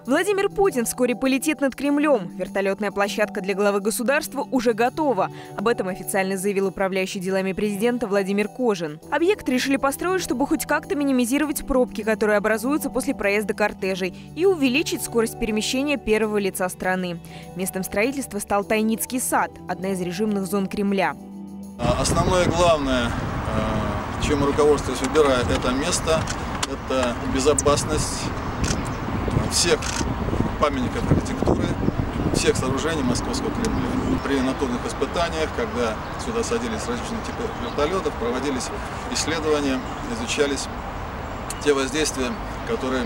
Владимир Путин вскоре полетит над Кремлем. Вертолетная площадка для главы государства уже готова. Об этом официально заявил управляющий делами президента Владимир Кожин. Объект решили построить, чтобы хоть как-то минимизировать пробки, которые образуются после проезда кортежей, и увеличить скорость перемещения первого лица страны. Местом строительства стал Тайницкий сад, одна из режимных зон Кремля. Основное и главное, чем руководствуюсь, выбирая это место, это безопасность всех памятников архитектуры, всех сооружений Московского Кремля. При натурных испытаниях, когда сюда садились различные типы вертолетов, проводились исследования, изучались те воздействия, которые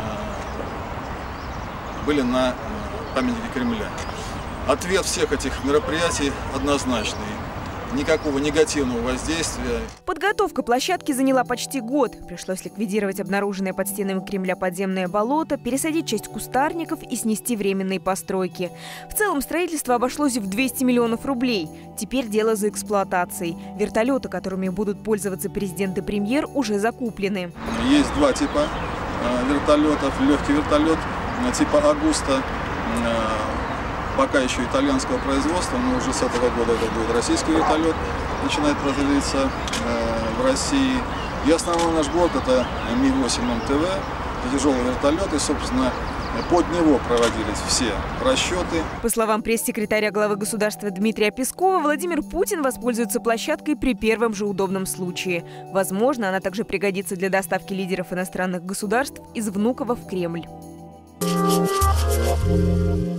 были на памятники Кремля. Ответ всех этих мероприятий однозначный. Никакого негативного воздействия. Подготовка площадки заняла почти год. Пришлось ликвидировать обнаруженное под стенами Кремля подземное болото, пересадить часть кустарников и снести временные постройки. В целом строительство обошлось в 200 миллионов рублей. Теперь дело за эксплуатацией. Вертолеты, которыми будут пользоваться президент и премьер, уже закуплены. Есть два типа вертолетов. Легкий вертолет типа «Агуста». Пока еще итальянского производства, но уже с этого года это будет российский вертолет, начинает производиться в России. И основной наш борт это Ми-8 МТВ, это тяжелый вертолет, и, собственно, под него проводились все расчеты. По словам пресс-секретаря главы государства Дмитрия Пескова, Владимир Путин воспользуется площадкой при первом же удобном случае. Возможно, она также пригодится для доставки лидеров иностранных государств из Внуково в Кремль.